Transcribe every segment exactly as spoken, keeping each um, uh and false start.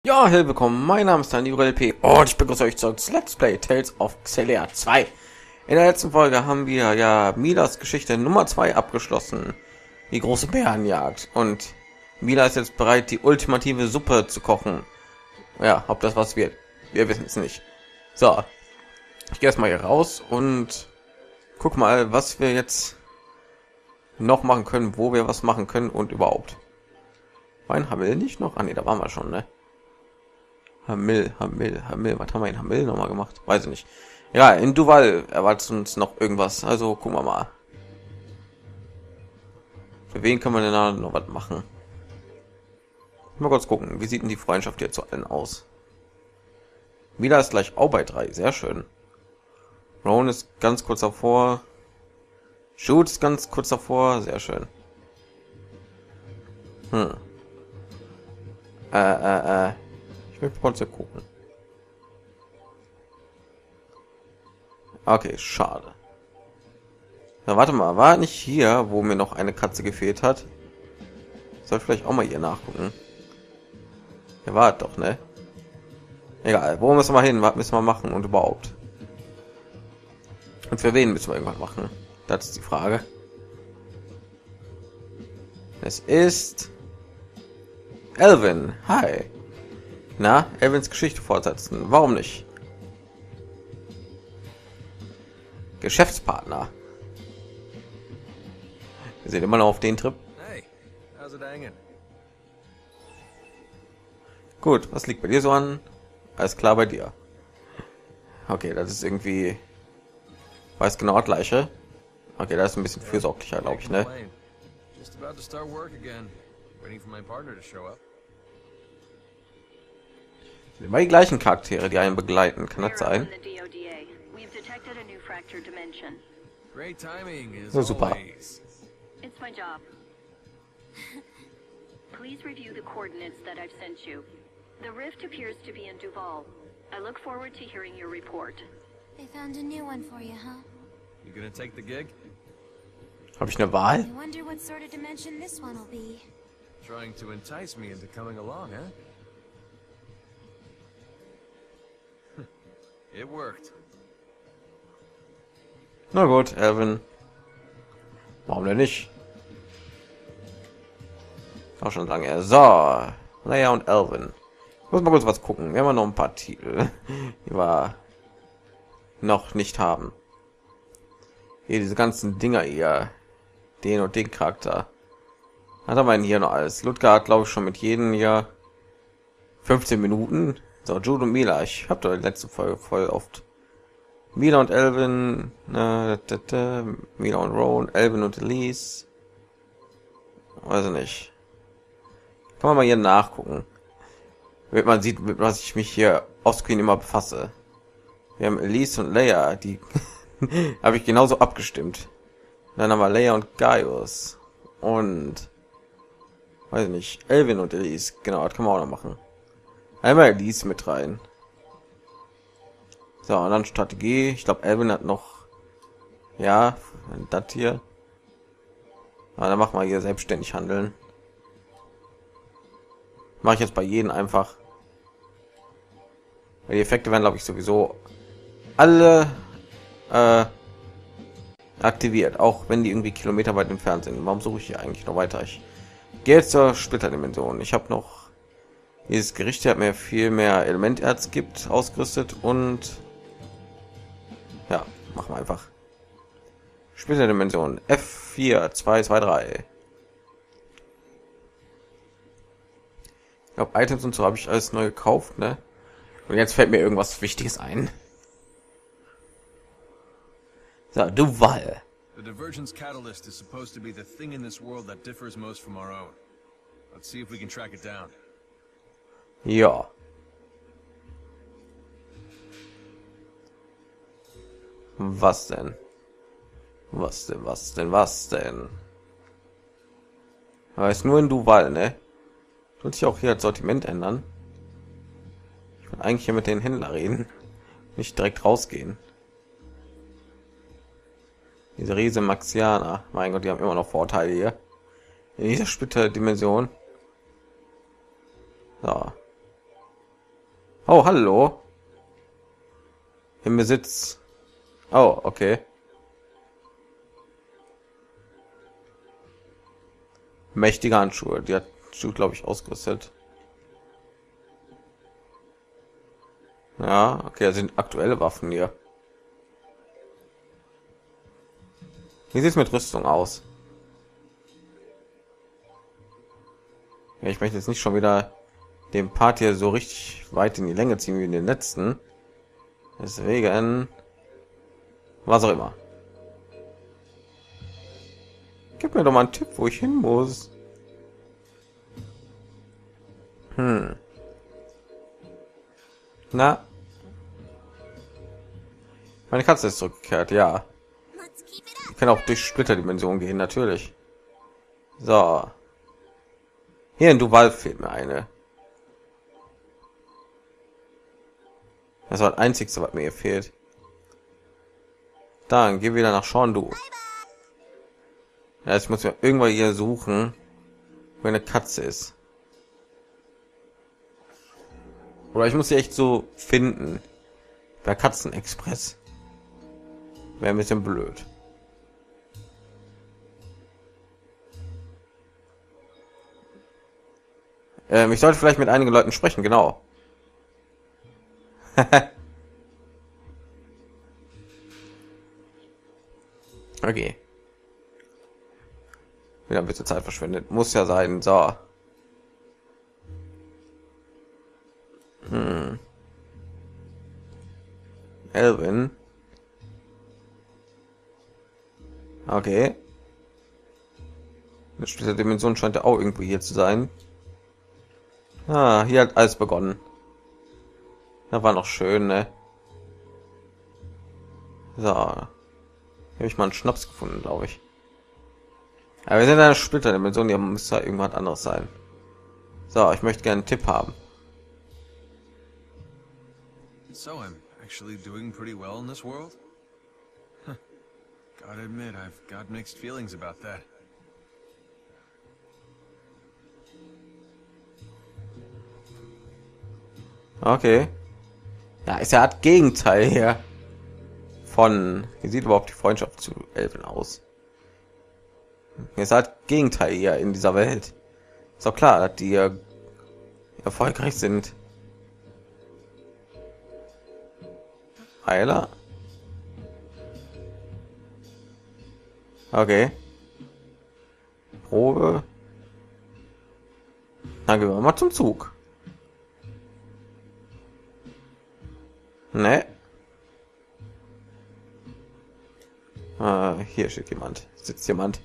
Ja, hey, willkommen, mein Name ist Daniel L P und ich begrüße euch zurück zu Let's Play Tales of Xillia zwei. In der letzten Folge haben wir ja Milas Geschichte Nummer zwei abgeschlossen, die große Bärenjagd, und Mila ist jetzt bereit, die ultimative Suppe zu kochen. Ja, ob das was wird, wir wissen es nicht. So, ich gehe erstmal hier raus und guck mal, was wir jetzt noch machen können, wo wir was machen können und überhaupt. Mein Hamel nicht noch? Ah ne, da waren wir schon, ne? Hamil, Hamil, Hamil. Was haben wir in Hamil noch mal gemacht? Weiß ich nicht. Ja, in Duval erwartet uns noch irgendwas. Also gucken wir mal. Für wen kann man denn da noch was machen? Mal kurz gucken. Wie sieht denn die Freundschaft hier zu allen aus? Mila ist gleich auch bei drei. Sehr schön. Rowan ist ganz kurz davor. Shoot ist ganz kurz davor. Sehr schön. Hm. Äh, äh, äh. Ich möchte kurz gucken. Okay, schade. Na, warte mal, war nicht hier, wo mir noch eine Katze gefehlt hat? Soll vielleicht auch mal hier nachgucken. Hier war doch, ne? Egal, wo müssen wir hin? Was müssen wir machen und überhaupt? Und für wen müssen wir irgendwas machen? Das ist die Frage. Es ist Elvin. Hi. Na, Elvins Geschichte fortsetzen. Warum nicht? Geschäftspartner. Wir sind immer noch auf den Trip. Hey, how's it hanging? Gut, was liegt bei dir so an? Alles klar bei dir. Okay, das ist irgendwie, weiß genau das gleiche. Okay, das ist ein bisschen fürsorglicher, glaube ich, ne? Just about to start work again. Waiting for my partner to show up. Immer die gleichen Charaktere, die einen begleiten, kann das sein? Great timing is Ja, super. always. It's my job. Please review the coordinates that I've sent you. The rift appears to be in Duval. I look forward to hearing your report. They found a new one for you, huh? You gonna take the gig? Habe ich eine Wahl? I wonder what sort of dimension this one will be. Trying to entice me into coming along, huh? It worked. Na gut, Elvin. Warum denn nicht? Auch schon lange. So, naja, und Elvin. Ich muss mal kurz was gucken. Wir haben noch ein paar Titel, die wir noch nicht haben. Hier diese ganzen Dinger hier, den und den Charakter. Hat aber hier noch alles. Ludger hat, glaube ich, schon mit jedem hier fünfzehn Minuten. So, Jude und Mila. Ich habe da die letzte Folge voll oft. Mila und Elvin, äh, da, da, da, Mila und Rowan, Elvin und Elise. Weiß ich nicht. Kann man mal hier nachgucken. Damit man sieht, mit was ich mich hier offscreen immer befasse. Wir haben Elise und Leia, die habe ich genauso abgestimmt. Dann haben wir Leia und Gaius. Und weiß ich nicht, Elvin und Elise. Genau, das kann man auch noch machen. Einmal Elise mit rein. So, und dann Strategie. Ich glaube, Elvin hat noch, ja, das hier. Aber dann machen wir hier selbstständig handeln. Mache ich jetzt bei jedem einfach. Weil die Effekte werden, glaube ich, sowieso alle äh, aktiviert, auch wenn die irgendwie Kilometer weit entfernt sind. Warum suche ich hier eigentlich noch weiter? Ich gehe jetzt zur Splitterdimension. Ich habe noch dieses Gericht, hat mir viel mehr Elementerz gibt, ausgerüstet, und ja, machen wir einfach Splitterdimension F vier zwei zwei drei. Ich glaube, Items und so habe ich alles neu gekauft, ne? Und jetzt fällt mir irgendwas Wichtiges ein. So, Duval. The divergence catalyst is supposed to be the thing in this world that differs most from our own. Let's see if we can track it down. Ja. Was denn? Was denn, was denn, was denn? Aber ist nur in Duval, ne? Tut sich auch hier das Sortiment ändern? Ich will eigentlich hier mit den Händler reden. Nicht direkt rausgehen. Diese Riese Maxianer. Mein Gott, die haben immer noch Vorteile hier. In dieser Splitterdimension. So. Oh, hallo. Im Besitz. Oh, okay. Mächtige Handschuhe. Die hat Schuh, glaube ich, ausgerüstet. Ja, okay, das sind aktuelle Waffen hier. Wie sieht es mit Rüstung aus? Ja, ich möchte jetzt nicht schon wieder den Part hier so richtig weit in die Länge ziehen wie in den letzten. Deswegen, was auch immer. Gib mir doch mal einen Tipp, wo ich hin muss. Hm. Na? Meine Katze ist zurückgekehrt, ja. Ich kann auch durch Splitterdimensionen gehen, natürlich. So. Hier in Duval fehlt mir eine. Das war das Einzige, was mir hier fehlt. Dann geh wieder nach Shondu. Ja, ich muss mir irgendwann hier suchen, wo eine Katze ist. Oder ich muss sie echt so finden. Per Katzenexpress. Wäre ein bisschen blöd. Ähm, ich sollte vielleicht mit einigen Leuten sprechen, genau. Okay. Wieder ein bisschen Zeit verschwendet. Muss ja sein. So. Hm. Elvin. Okay. Eine spätere Dimension scheint ja auch irgendwo hier zu sein. Ah, hier hat alles begonnen. Da war noch schön, ne? So. Habe ich mal einen Schnaps gefunden, glaube ich. Aber wir sind in einer Splitterdimension, die muss ja irgendwas anderes sein. So, ich möchte gerne einen Tipp haben. So I'm actually doing pretty well in this world? Huh. Gotta admit, I've got mixed feelings about that. Okay. Ja, ist ja das Gegenteil hier von. Wie sieht überhaupt die Freundschaft zu Elfen aus? Ist halt Gegenteil hier in dieser Welt. Ist doch klar, dass die äh, erfolgreich sind. Heiler. Okay. Probe. Dann gehen wir mal zum Zug. Ne? Ah, hier steht jemand. Sitzt jemand.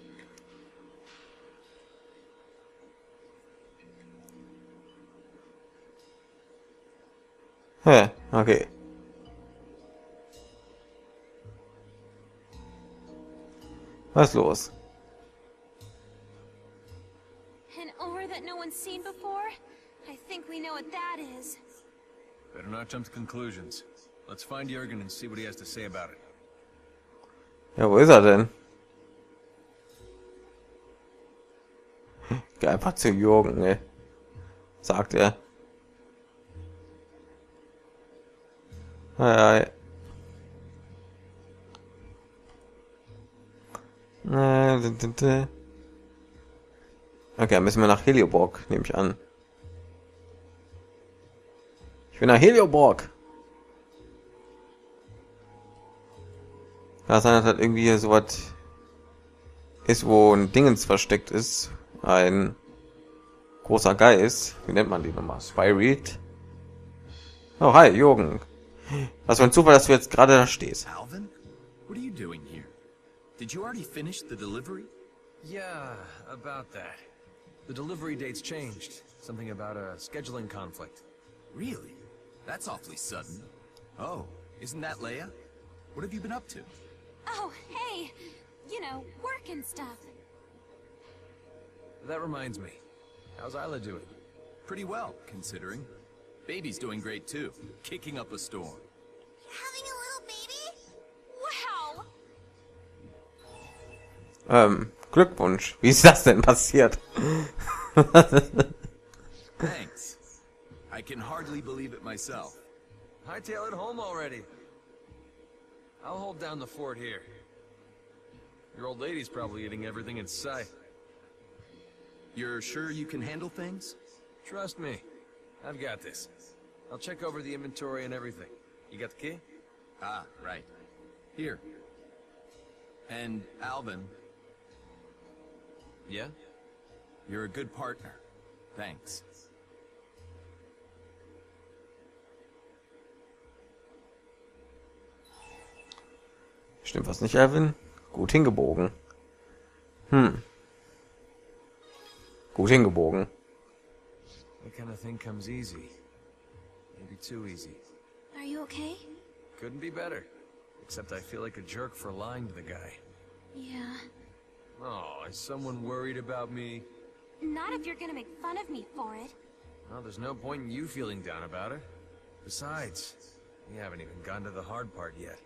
Hä? Okay. Was ist los? An ore that no one's seen before? I think we know what that is. Better not jump to conclusions. Let's find Jurgen and see what he has to say about it. Ja, wo ist er denn? Geh einfach zu Jürgen, ne? Sagt er. Hi, hi. Okay, müssen wir nach Helioborg, nehme ich an. Ich bin nach Helioborg. Ja, sein hat irgendwie so was ist, wo ein Dingens versteckt ist, ein großer Geist. Wie nennt man die nochmal? Spirit. Oh, hi, Jürgen. Was für ein Zufall, dass du jetzt gerade da stehst. Alvin? What are you doing here? Did you already finish the delivery? Yeah, about that. The delivery date's changed. Something about a scheduling conflict. Really? That's awfully sudden. Oh, isn't that Leia? What have you been up to? Oh, hey! You know, work and stuff. That reminds me. How's Isla doing? Pretty well, considering. Baby's doing great too, kicking up a storm. Having a little baby? Wow! Ähm, Glückwunsch. Wie ist das denn passiert? Thanks. I can hardly believe it myself. Hightail it home already. I'll hold down the fort here. Your old lady's probably eating everything in sight. You're sure you can handle things? Trust me. I've got this. I'll check over the inventory and everything. You got the key? Ah, right. Here. And Alvin, Yeah? you're a good partner. Thanks. Stimmt was nicht, Alvin? Gut hingebogen. Hm. Gut hingebogen. That kind of thing comes easy. Maybe too easy. Are you okay? Couldn't be better. Except I feel like a jerk for lying to the guy. Yeah. Oh, is someone worried about me? Not if you're gonna make fun of me for it. Well, there's no point in you feeling down about it. Besides, we haven't even gotten to the hard part yet.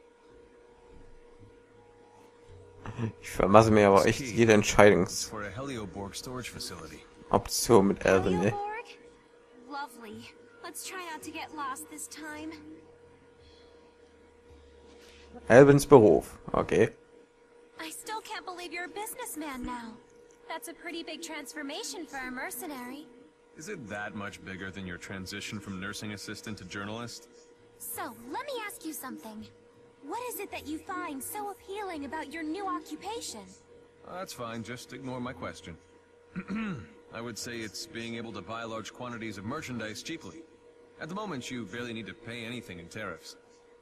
Ich vermasse mir aber echt jede It's Entscheidungsoption for a Helioborg storage facility. mit Alvin. Ne? Helioborg? Lovely. Let's try not to get lost this time. Alvins Beruf. Okay. I still can't believe you're a businessman now. That's a pretty big transformation for a mercenary. Is it that much bigger than your transition from nursing assistant to journalist? So, let me ask you something. What is it that you find so appealing about your new occupation? Oh, that's fine, just ignore my question. I would say it's being able to buy large quantities of merchandise cheaply. At the moment, you barely need to pay anything in tariffs.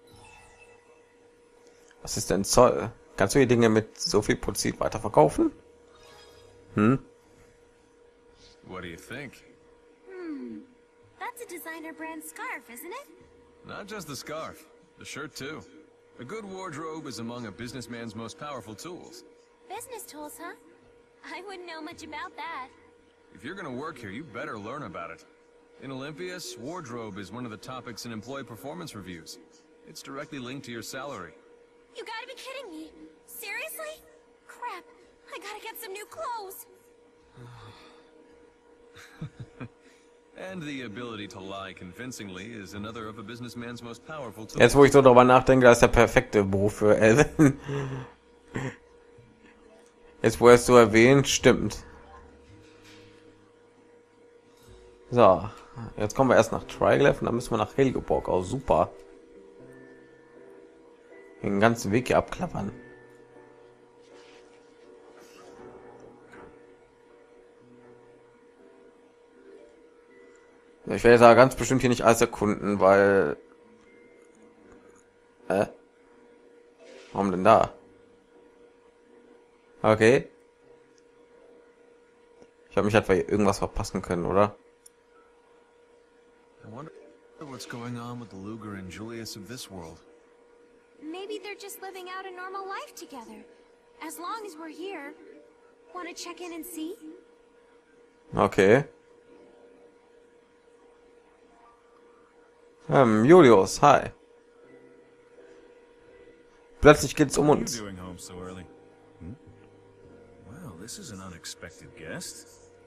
Was ist denn Zoll? Kannst du die Dinge mit so viel Profit weiterverkaufen? Hm? What do you think? Hmm. That's a designer brand scarf, isn't it? Not just the scarf, the shirt too. A good wardrobe is among a businessman's most powerful tools. Business tools, huh? I wouldn't know much about that. If you're gonna work here, you better learn about it. In Olympias, wardrobe is one of the topics in employee performance reviews. It's directly linked to your salary. You gotta be kidding me. Seriously? Crap. I gotta get some new clothes. And the ability to lie convincingly is another of a businessman's most powerful tools. Jetzt, wo ich so darüber nachdenke, das ist der perfekte Beruf für Alvin. Jetzt, wo er es so erwähnt, stimmt. So, jetzt kommen wir erst nach Triglav und dann müssen wir nach Helioborg. Oh, super. Den ganzen Weg hier abklappern. Ich werde da ganz bestimmt hier nicht alles erkunden, weil... Äh? Warum denn da? Okay. Ich habe mich etwa hier irgendwas verpassen können, oder? I wonder what's going on with the Luger and Julius of this world. Maybe they're just living out a normal life together. As long as we're here. Want to check in and see? Okay. Ähm, Julius, hi. Plötzlich geht's um What are uns. you doing home so early? Hmm? Well, this is an unexpected guest.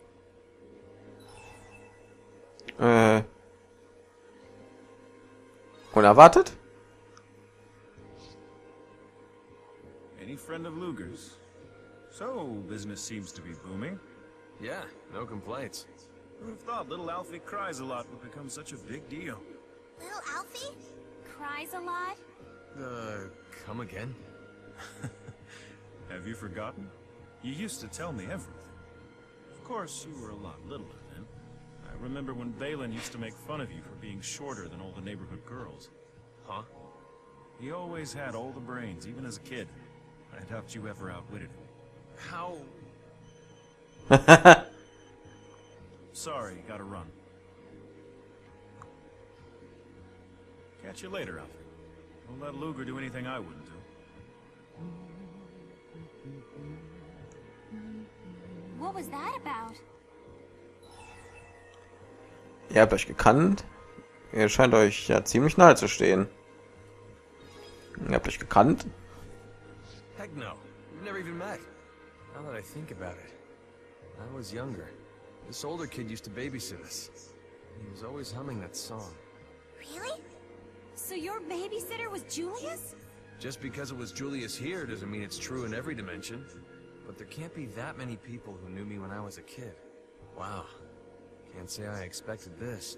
Äh. Unerwartet? Any friend of Luger's? So, business seems to be booming. Yeah, no complaints. Who would have thought little Alfie cries a lot would become such a big deal? Little Alfie? Cries a lot? Uh, come again? Have you forgotten? You used to tell me everything. Of course, you were a lot littler then. I remember when Balin used to make fun of you for being shorter than all the neighborhood girls. Huh? He always had all the brains, even as a kid. I doubt you ever outwitted him. How? Sorry, gotta run. Catch you later, Alfie. Don't let Luger do anything I wouldn't do. What was that about? Ihr habt euch gekannt. Ihr scheint euch ja ziemlich nahe zu stehen. Ihr habt euch gekannt. Heck no. We've never even met. Now that I think about it, I was younger. This older kid used to babysit us. He was always humming that song. Really? So your babysitter was Julius? Just because it was Julius here doesn't mean it's true in every dimension. But there can't be that many people who knew me when I was a kid. Wow. Can't say I expected this.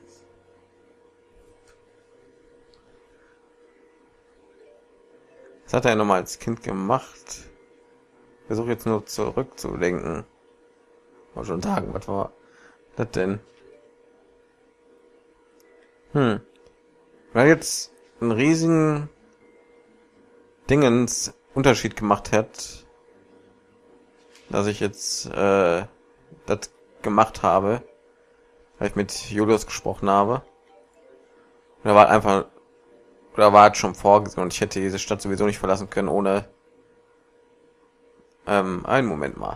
Was hat er nochmal als Kind gemacht? Versuche jetzt nur zurückzudenken. War schon Tagen, was war das denn? Hm. Weil jetzt einen riesigen Dingens Unterschied gemacht hat, dass ich jetzt äh, das gemacht habe, weil ich mit Julius gesprochen habe. Und er war einfach, oder war halt schon vorgesehen und ich hätte diese Stadt sowieso nicht verlassen können ohne ähm, einen Moment mal.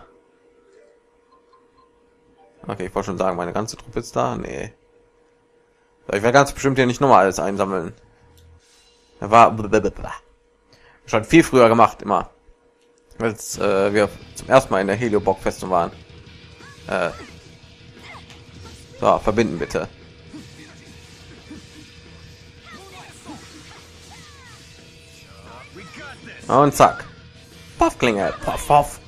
Okay, ich wollte schon sagen, meine ganze Truppe ist da. Nee. Ich werde ganz bestimmt hier nicht nochmal alles einsammeln. Er war schon viel früher gemacht, immer. Als äh, wir zum ersten Mal in der Heliobock-Festung waren. Äh, so, verbinden bitte. Und zack. Puffklinge. Puff, puff.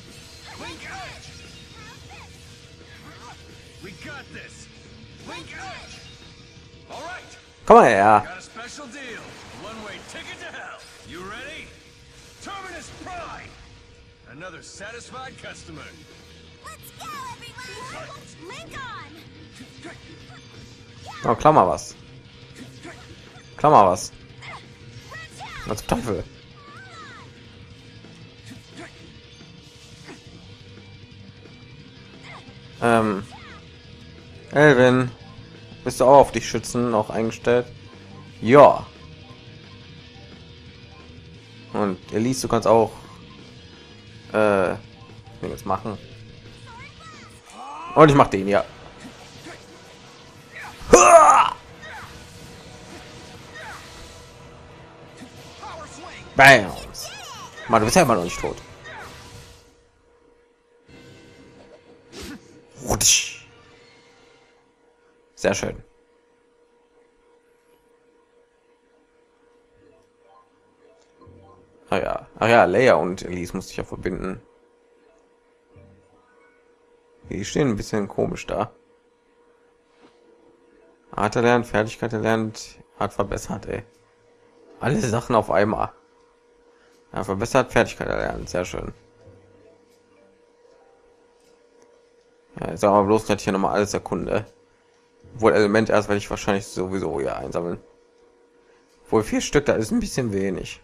Komm mal her. Got a special deal. One-way ticket to hell. You ready? Terminus Prime. Another satisfied customer. Let's go, everyone! Link on! Oh, Klammer was. Klammer was. Was zum Teufel? Ähm. Elvin. Bist du auch auf dich schützen noch eingestellt? Ja. Und Elise, du kannst auch äh, jetzt machen. Und ich mach den ja. Bam. Mann, du bist ja immer noch nicht tot. Sehr schön. Ah ja, ach ja, Leia und Elise musste ich ja verbinden. Die stehen ein bisschen komisch da. Hat erlernt, Fertigkeit erlernt, hat verbessert, ey. Alle Sachen auf einmal. Ja, verbessert, Fertigkeit erlernt, sehr schön. Ja, jetzt sagen wir bloß nicht hier noch mal alles erkunde. Wohl Element erst werde ich wahrscheinlich sowieso ja einsammeln. Wohl vier Stück, da ist ein bisschen wenig.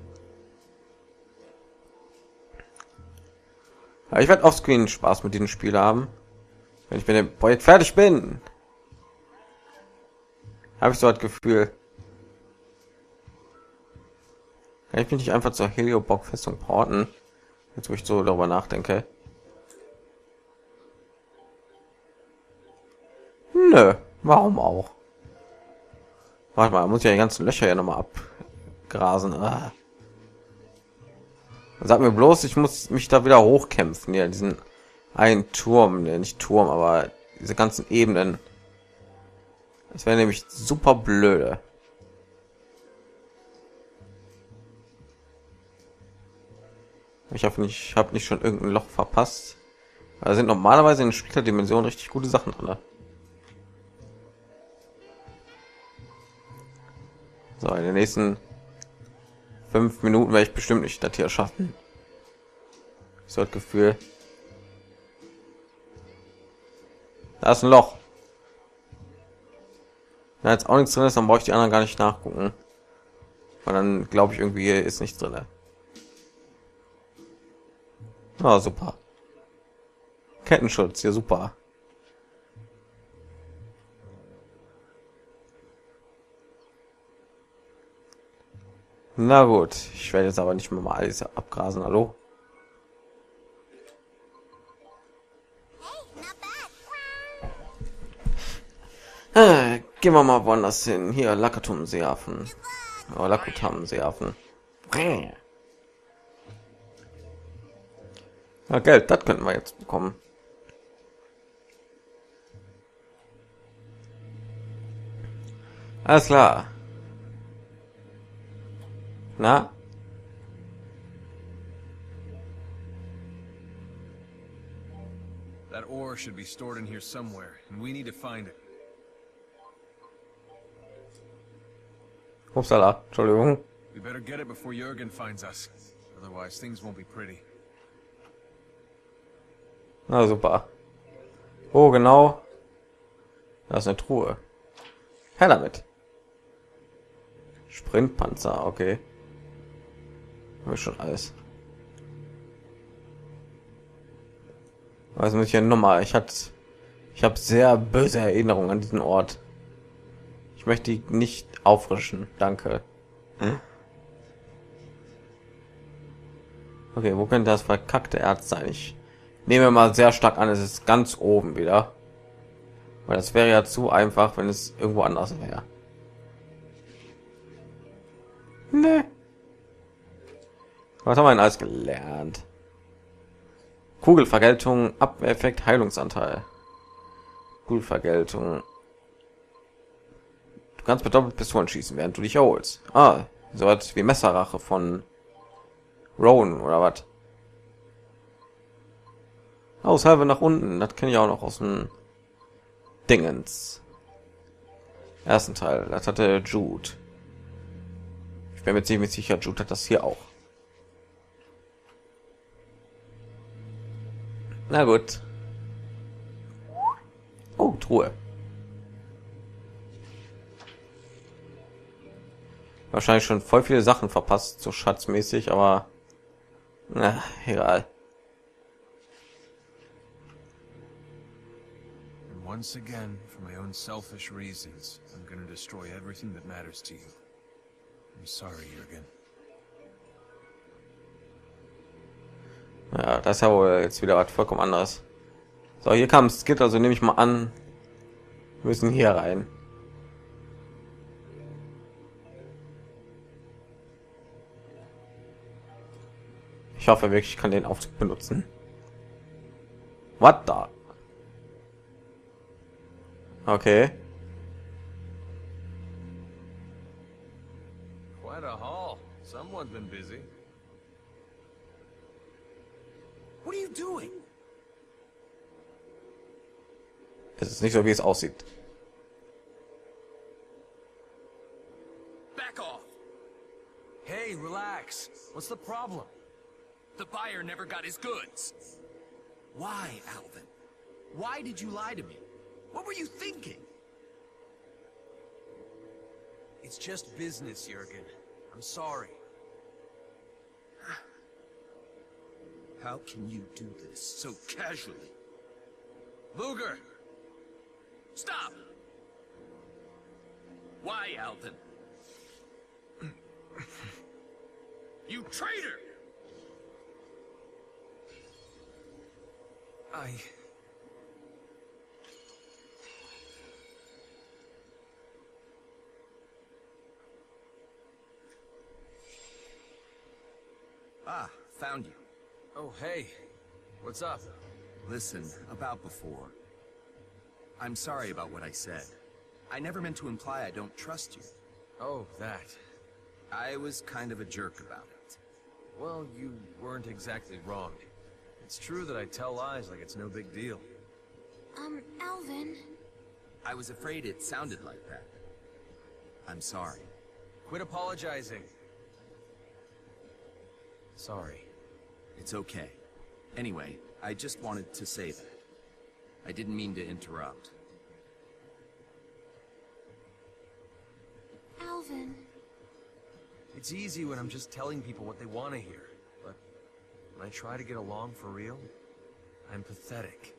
Aber ich werde offscreen Spaß mit diesem Spiel haben, wenn ich mit dem Projekt fertig bin. Habe ich so das Gefühl. Kann ich mich nicht einfach zur Heliobock-Festung porten? Jetzt wo ich so darüber nachdenke. Nö, warum auch? Warte mal, muss ich ja die ganzen Löcher ja noch mal abgrasen. Ah. Sag mir bloß, ich muss mich da wieder hochkämpfen. Ja, diesen einen Turm, ne, nicht Turm, aber diese ganzen Ebenen. Das wäre nämlich super blöde. Ich hoffe nicht, ich habe nicht schon irgendein Loch verpasst. Da sind normalerweise in Spielerdimensionen richtig gute Sachen drin. So, in den nächsten fünf Minuten werde ich bestimmt nicht das hier schaffen. So das Gefühl. Da ist ein Loch. Wenn jetzt auch nichts drin ist, dann brauche ich die anderen gar nicht nachgucken. Weil dann glaube ich irgendwie ist nichts drin. Ah, super. Kettenschutz, ja super. Na gut, ich werde jetzt aber nicht mehr mal alles abgrasen. Hallo. Ah, gehen wir mal woanders hin. Hier, Lakatum Seehafen. Oh, Lakutam Seehafen. Ja, Geld, das könnten wir jetzt bekommen. Alles klar. Na? That ore should be stored in here somewhere, and we need to find it. Upsala, Entschuldigung. We better get it before Jürgen finds us. Otherwise, things won't be pretty. Na super. Oh, genau. Da ist eine Truhe. Her damit. Sprintpanzer, okay. Habe ich schon alles. Also muss ich ja nochmal. Ich hatte, ich habe sehr böse Erinnerungen an diesen Ort. Ich möchte die nicht auffrischen. Danke. Hm? Okay, wo könnte das verkackte Erz sein? Ich nehme mal sehr stark an, es ist ganz oben wieder. Weil das wäre ja zu einfach, wenn es irgendwo anders wäre. Nee. Was haben wir denn alles gelernt? Kugelvergeltung, Abwehreffekt, Heilungsanteil. Kugelvergeltung. Du kannst mit doppelt Pistolen schießen, während du dich erholst. Ah, so was wie Messerrache von Rowan oder was? Aus halbe nach unten, das kenne ich auch noch aus dem Dingens. Ersten Teil, das hatte Jude. Ich bin mir ziemlich sicher, Jude hat das hier auch. Na gut. Oh, Truhe. Wahrscheinlich schon voll viele Sachen verpasst, so schatzmäßig, aber na, egal. And once again, for my own selfish reasons, I'm gonna destroy everything that matters to you. I'm sorry, Jürgen. Ja, das ist ja wohl jetzt wieder was vollkommen anderes. So, hier kam Skid, also nehme ich mal an, wir müssen hier rein. Ich hoffe wirklich, ich kann den Aufzug benutzen. Was da? Okay. Quite a haul. Someone's been busy. What are you doing? Es ist nicht so, wie es aussieht. Back off! Hey, relax. What's the problem? The buyer never got his goods. Why, Alvin? Why did you lie to me? What were you thinking? It's just business, Jürgen. I'm sorry. How can you do this so casually? Luger! Stop! Why, Alvin? You traitor! I... Ah, found you. Oh, hey. What's up? Listen, about before. I'm sorry about what I said. I never meant to imply I don't trust you. Oh, that. I was kind of a jerk about it. Well, you weren't exactly wrong. It's true that I tell lies like it's no big deal. Um, Alvin. I was afraid it sounded like that. I'm sorry. Quit apologizing. Sorry. It's okay. Anyway, I just wanted to say that. I didn't mean to interrupt. Alvin. It's easy when I'm just telling people what they want to hear. But when I try to get along for real, I'm pathetic.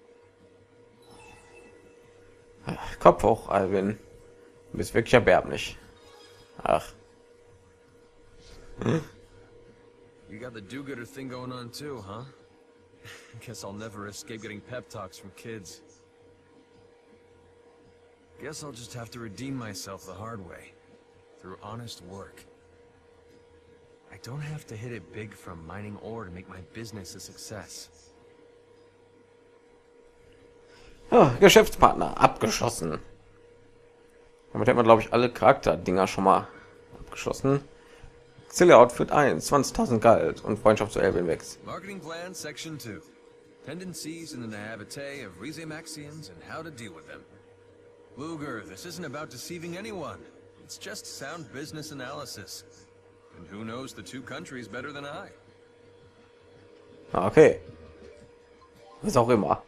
Kopf hoch, Alvin. Du bist wirklich erbärmlich. Ach. You got the do-gooder thing going on too, huh? Guess I'll never escape getting pep talks from kids. Guess I'll just have to redeem myself the hard way. Through honest work. I don't have to hit it big from mining ore to make my business a success. Oh, Geschäftspartner abgeschossen. Damit hätten wir, glaube ich, alle Charakter-Dinger schon mal abgeschlossen. Xillia Outfit eins, zwanzigtausend Geld und Freundschaft zu Elvin wächst. Marketing plan section two. Tendencies in the naivete of Rizemaxians and how to deal with them. Luger, this isn't about deceiving anyone. It's just sound business analysis. And who knows the two countries better than I? Okay. Was auch immer.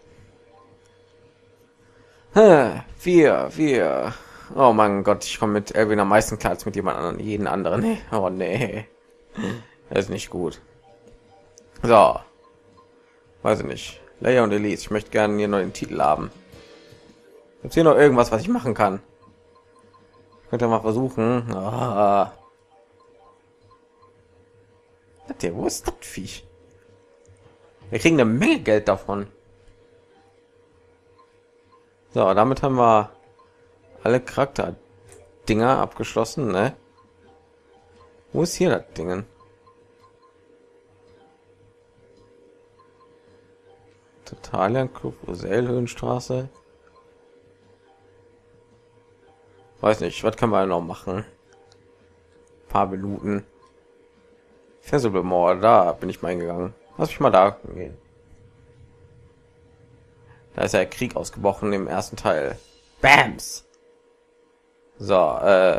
Hm, vier, vier. Oh mein Gott, ich komme mit Elvin am meisten klar als mit jemand anderen, jeden anderen. Oh nee. Das ist nicht gut. So. Weiß ich nicht. Leia und Elise, ich möchte gerne hier noch den Titel haben. Gibt hier noch irgendwas, was ich machen kann? Ich könnte mal versuchen. Ah. Der, wo ist das Viech? Wir kriegen eine Menge Geld davon. So, damit haben wir alle Charakter Dinger abgeschlossen, ne? Wo ist hier das Dingen? Totalian Club, Höhenstraße. Weiß nicht, was kann man noch machen? Ein paar Minuten. Festival Mall, da bin ich mal hingegangen. Lass mich mal da gehen. Da ist ja Krieg ausgebrochen im ersten Teil. Bams. So, äh.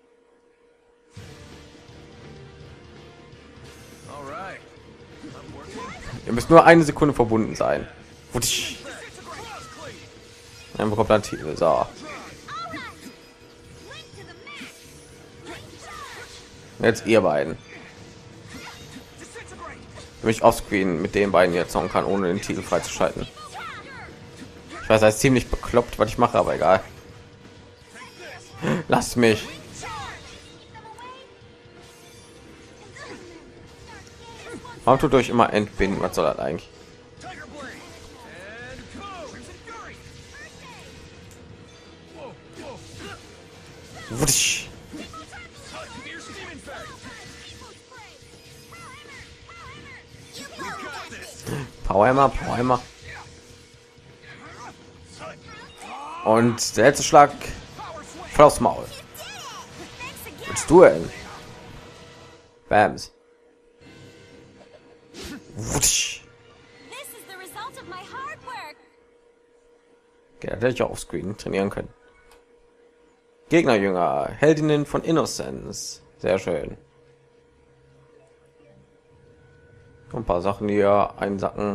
Ihr müsst nur eine Sekunde verbunden sein. Dann bekommt dann Titel. So. Jetzt ihr beiden. Mich offscreen mit den beiden jetzt zocken kann, ohne den Titel freizuschalten. Ich weiß, das ist ziemlich bekloppt, was ich mache, aber egal. Lasst mich. Warum tut euch immer entbinden? Was soll das eigentlich? Wusch. Powerhammer, Powerhammer. Und der letzte Schlag voll aufs Maul. Willst du denn? Bams. Wusch. Okay, da hätte ich auch auf Screen trainieren können. Gegnerjünger, Heldinnen von Innocence. Sehr schön. Ein paar Sachen hier einsacken.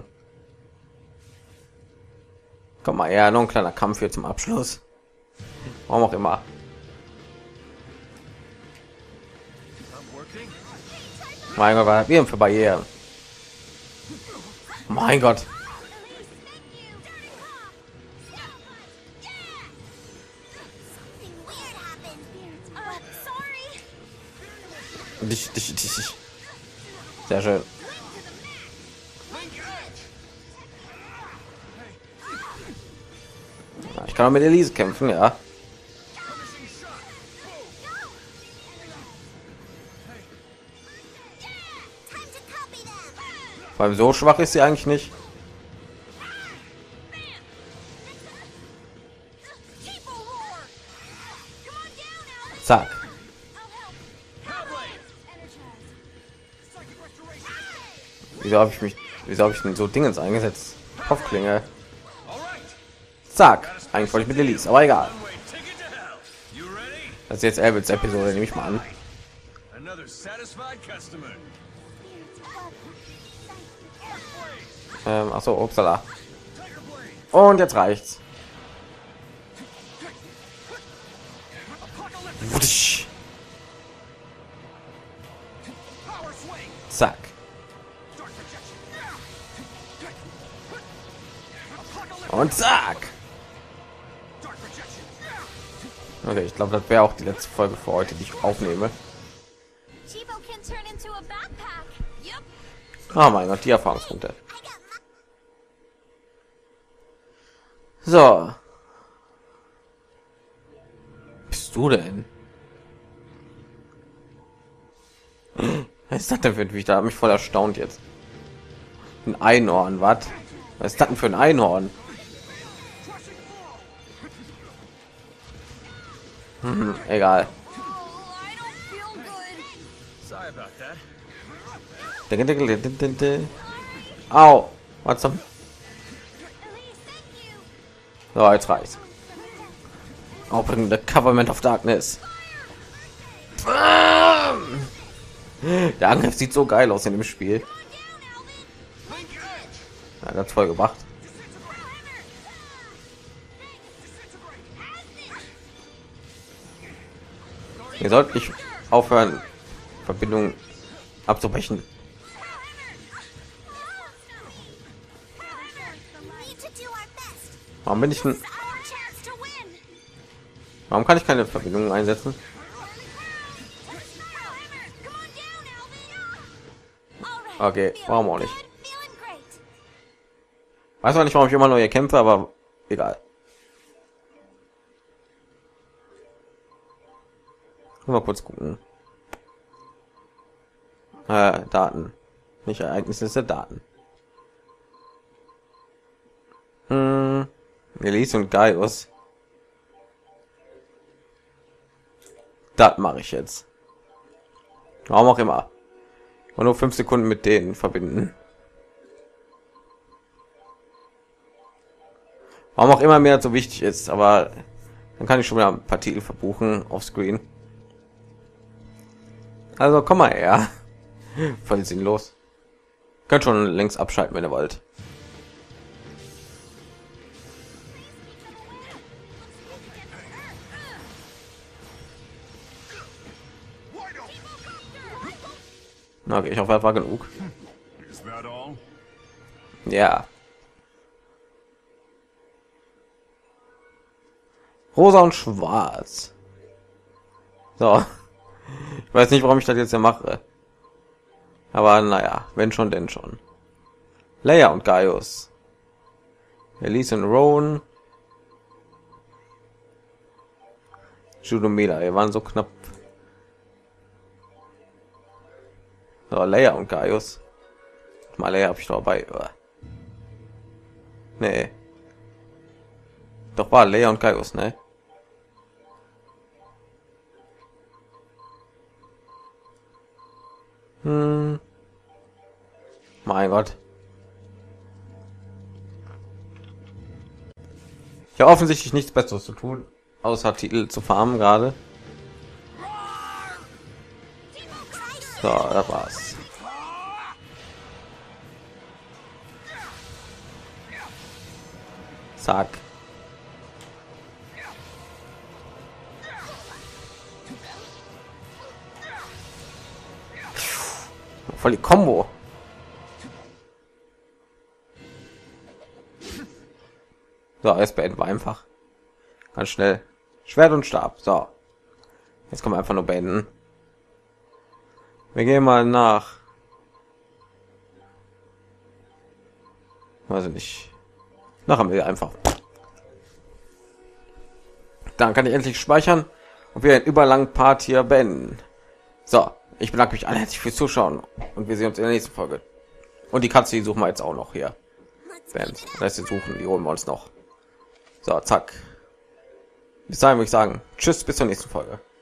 Komm mal her, noch ein kleiner Kampf hier zum Abschluss. Warum auch immer. Mein Gott, was wir haben für Barrieren. Mein Gott. Dich, dich, dich. Sehr schön. Ich kann auch mit Elise kämpfen, ja. Vor allem so schwach ist sie eigentlich nicht. Zack. Wieso habe ich mich, wieso habe ich denn so Dingens eingesetzt? Kopfklinge. Zack. Eigentlich wollte ich mit Elise, aber egal. Das ist jetzt Elvins Episode, nehme ich mal an. Ähm, ach so, upsala. Und jetzt reicht's. Wusch. Zack. Und zack. Okay, ich glaube, das wäre auch die letzte Folge für heute, die ich aufnehme. Oh mein Gott, die Erfahrungspunkte. So. Bist du denn? Was ist das denn für ein Wicht? Da habe mich voll erstaunt jetzt. Ein Einhorn, was? Was ist das denn für ein Einhorn? Hm, egal. Sorry about that. Au, was zum? So, jetzt reicht's. Open the Covenant of Darkness. Der Angriff sieht so geil aus in dem Spiel. Ja, ganz voll gemacht. Ihr sollt nicht aufhören, Verbindung abzubrechen. Warum bin ich denn? Warum kann ich keine Verbindungen einsetzen? Okay, warum auch nicht? Weiß auch nicht, warum ich immer neue kämpfe, aber egal. Mal kurz gucken. Äh, Daten, nicht Ereignisse, der Daten. Hm, Elise und Gaius. Das mache ich jetzt. Warum auch immer. Und nur fünf Sekunden mit denen verbinden. Warum auch immer mehr so wichtig ist, aber dann kann ich schon wieder ein paar Titel verbuchen auf Screen. Also komm mal her. Voll sinnlos. Könnt schon längst abschalten, wenn ihr wollt. Okay, ich hoffe, das war genug. Ja. Rosa und Schwarz. So. Ich weiß nicht, warum ich das jetzt hier mache. Aber naja, wenn schon, denn schon. Leia und Gaius. Elise und Rowan. Judomela, wir waren so knapp. So, Leia und Gaius. Mal Leia habe ich dabei. Nee. Doch war Leia und Gaius, ne? Hm. Mein Gott. Ich habe offensichtlich nichts Besseres zu tun, außer Titel zu farmen gerade. So, das war's. Zack. Voll die Combo. So, jetzt beenden wir einfach. Ganz schnell. Schwert und Stab. So. Jetzt kommen wir einfach nur beenden. Wir gehen mal nach. Weiß ich nicht. Nachher wir einfach. Dann kann ich endlich speichern und wir einen überlangen Part hier beenden. So, ich bedanke mich alle herzlich fürs Zuschauen und wir sehen uns in der nächsten Folge. Und die Katze, die suchen wir jetzt auch noch hier. Bam. Das heißt, wir suchen, die holen wir uns noch. So, zack. Bis dahin würde ich sagen, tschüss, bis zur nächsten Folge.